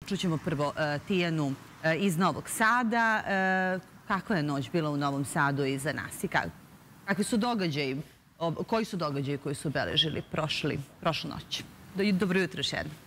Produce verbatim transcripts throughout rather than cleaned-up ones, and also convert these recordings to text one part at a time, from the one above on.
Čućemo prvo Tijanu iz Novog Sada. Kakva je noć bila u Novom Sadu iza nas i kakvi su događaji, koji su događaji koji su obeležili prošlu noć? Dobro jutro još jednom.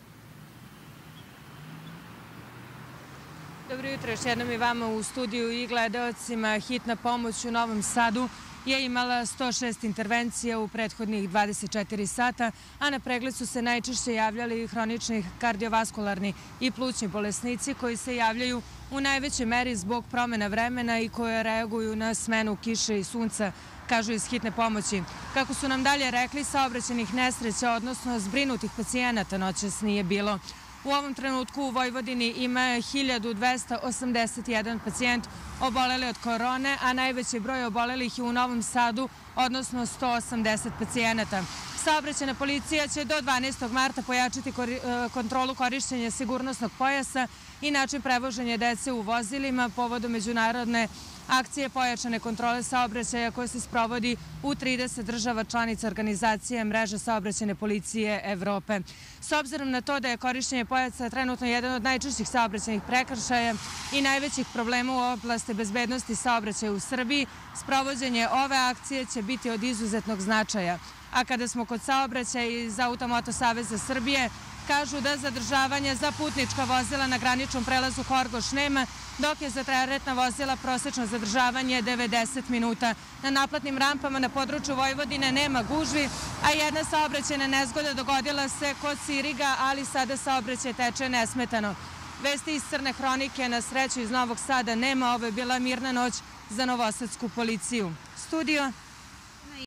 Dobro jutro još jednom i vama u studiju i gledaocima. Hitna pomoć u Novom Sadu je imala sto šest intervencija u prethodnih dvadeset četiri sata, a na pregled su se najčešće javljali hronični kardiovaskularni i plućni bolesnici koji se javljaju u najvećoj meri zbog promjena vremena i koje reaguju na smenu kiše i sunca, kažu iz hitne pomoći. Kako su nam dalje rekli, saobraćajnih nesreća, odnosno zbrinutih pacijenata noćas nije bilo. U ovom trenutku u Vojvodini ima hiljadu dvesta osamdeset jedan pacijent oboleli od korone, a najveći broj obolelih je u Novom Sadu, odnosno sto osamdeset pacijenata. Saobraćajna policija će do dvanaestog marta pojačati kontrolu korišćenja sigurnosnog pojasa i način prevoženja dece u vozilima povodom međunarodne akcije pojačane kontrole saobraćaja koje se sprovodi u trideset država članica organizacije mreže saobraćajne policije Evrope. S obzirom na to da je korišćenje pojasa trenutno jedan od najčešćih saobraćajnih prekršaja i najvećih problema u oblasti bezbednosti saobraćaja u Srbiji, sprovođenje ove akcije će biti od izuzetnog značaja. A kada smo kod saobraćaja iz Automoto saveza Srbije, kažu da zadržavanje za putnička vozila na graničnom prelazu Horgoš nema, dok je za teretna vozila prosečno zadržavanje devedeset minuta. Na naplatnim rampama na području Vojvodine nema gužvi, a jedna saobraćajna nezgoda dogodila se kod Siriga, ali sada saobraćaj teče nesmetano. Vesti iz Crne hronike, na sreću iz Novog Sada nema, ovo je bila mirna noć za novosadsku policiju. Studio.